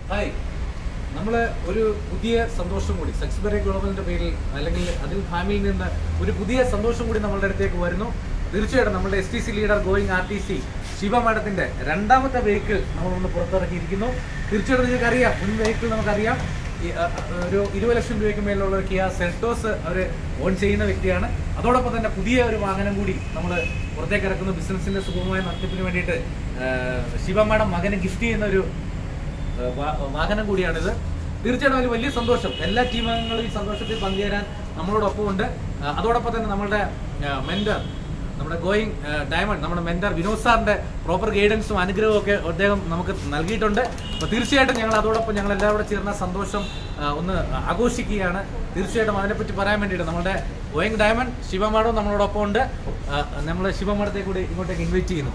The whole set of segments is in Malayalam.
ഹായ്, നമ്മൾ ഒരു പുതിയ സന്തോഷം കൂടി സക്സസ്ബറി ഗ്ലോബലിന്റെ പേരിൽ അല്ലെങ്കിൽ അതിൽ ഫാമിലിയിൽ നിന്ന് ഒരു പുതിയ സന്തോഷം കൂടി നമ്മളുടെ അടുത്തേക്ക് വരുന്നു. തീർച്ചയായിട്ടും നമ്മുടെ STC leader going RTC Shiva മാഡത്തിന്റെ രണ്ടാമത്തെ വെഹിക്കിൾ നമ്മളൊന്ന് പുറത്തിറക്കിയിരിക്കുന്നു. തീർച്ചയായിട്ടും നിങ്ങൾക്ക് അറിയാം, മുൻ വെഹിക്കിൾ നമുക്കറിയാം, ഒരു 20 ലക്ഷം രൂപയ്ക്ക് മേലുള്ള കിയ സെൽട്ടോസ് അവർ ഓൺ ചെയ്യുന്ന വ്യക്തിയാണ്. അതോടൊപ്പം തന്നെ പുതിയ ഒരു വാഹനം കൂടി നമ്മൾ പുറത്തേക്ക് ഇറക്കുന്ന ബിസിനസിന്റെ സുഗമമായ നടത്തിപ്പിന് വേണ്ടിയിട്ട് ശിവ മാഡം മകന് ഗിഫ്റ്റ് ചെയ്യുന്ന ഒരു വാഹനം കൂടിയാണിത്. തീർച്ചയായിട്ടും അതിൽ വലിയ സന്തോഷം. എല്ലാ ടീം അംഗങ്ങളും ഈ സന്തോഷത്തിൽ പങ്കുചേരാൻ നമ്മളോടൊപ്പം ഉണ്ട്. അതോടൊപ്പം തന്നെ നമ്മളുടെ മെന്റർ, നമ്മുടെ ഗോയിങ് ഡയമണ്ട്, നമ്മുടെ മെന്റർ വിനോദ് സാറിന്റെ പ്രോപ്പർ ഗൈഡൻസും അനുഗ്രഹവും ഒക്കെ അദ്ദേഹം നമുക്ക് നൽകിയിട്ടുണ്ട്. അപ്പോൾ തീർച്ചയായിട്ടും ഞങ്ങൾ അതോടൊപ്പം ഞങ്ങൾ എല്ലാവരും ചേർന്ന സന്തോഷം ഒന്ന് ആഘോഷിക്കുകയാണ്. തീർച്ചയായിട്ടും അതിനെപ്പറ്റി പറയാൻ വേണ്ടിയിട്ട് നമ്മുടെ ഗോയിങ് ഡയമണ്ട് ശിവ മാഡവും നമ്മളോടൊപ്പം ഉണ്ട്. നമ്മൾ ശിവ മാഡത്തെ കൂടി ഇങ്ങോട്ടേക്ക് ഇൻവൈറ്റ് ചെയ്യുന്നു.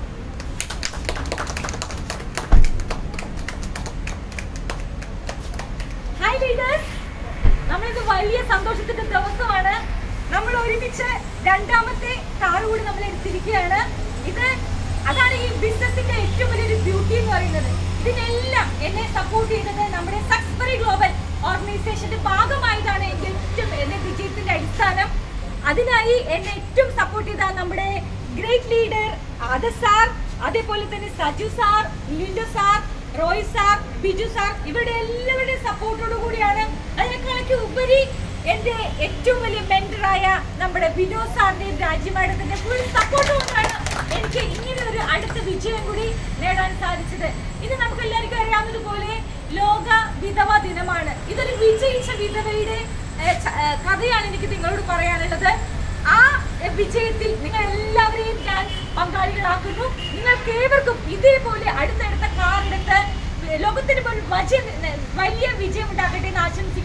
നമ്മളിത് വലിയ സന്തോഷത്തിന്റെ ദിവസമാണ്. നമ്മൾ ഒരുമിച്ച് രണ്ടാമത്തെ കാർ കൂടി നമ്മൾ എടുത്തിരിക്കുകയാണ്. അതാണ് ഈ ബിസിനസിന്റെ ഏറ്റവും വലിയൊരു ബ്യൂട്ടി എന്ന് പറയുന്നത്. ഇതിനെല്ലാം എന്നെ സപ്പോർട്ട് ചെയ്തത് നമ്മുടെ സക്സസ്ബറി ഗ്ലോബൽ ഓർഗനൈസേഷന്റെ ഭാഗമായതാണ് എന്റെ വിജയത്തിന്റെ അടിസ്ഥാനം. അതിനായി എന്നെ ഏറ്റവും സപ്പോർട്ട് ചെയ്ത നമ്മുടെ ഗ്രേറ്റ് ലീഡർ ആദർ സാർ, അതേപോലെ തന്നെ Saju sir, Lindo sir, Roy sir, Biju sir, ഇവരുടെ എല്ലാവരുടെയും സപ്പോർട്ടോടു കൂടിയാണ്. അതിനേക്കാളൊക്കെ ഉപരി എന്റെ ഏറ്റവും വലിയ മെന്ററായ നമ്മുടെ വിനോദ് സാറിന്റെയും രാജ്യമാഡത്തിന്റെ ഫുൾ സപ്പോർട്ട് കൊണ്ടാണ് എനിക്ക് ഇങ്ങനെ ഒരു അടുത്ത വിജയം കൂടി നേടാൻ സാധിച്ചത്. ഇന്ന് നമുക്ക് എല്ലാവർക്കും അറിയാവുന്നതുപോലെ ലോക വിധവ ദിനമാണ്. ഇതൊരു വിജയിച്ച വിധവയുടെ കഥയാണ് എനിക്ക് നിങ്ങളോട് പറയാനുള്ളത്. ആ വിജയത്തിൽ നിങ്ങൾ എല്ലാവരെയും ഞാൻ പങ്കാളികളാക്കുന്നു. നിങ്ങൾക്ക് ഏവർക്കും ഇതേപോലെ അടുത്തടുത്ത കാറെടുത്ത് ലോകത്തിന് വലിയ വിജയം ഉണ്ടാകട്ടെ എന്ന് ആശംസിക്കുന്നു.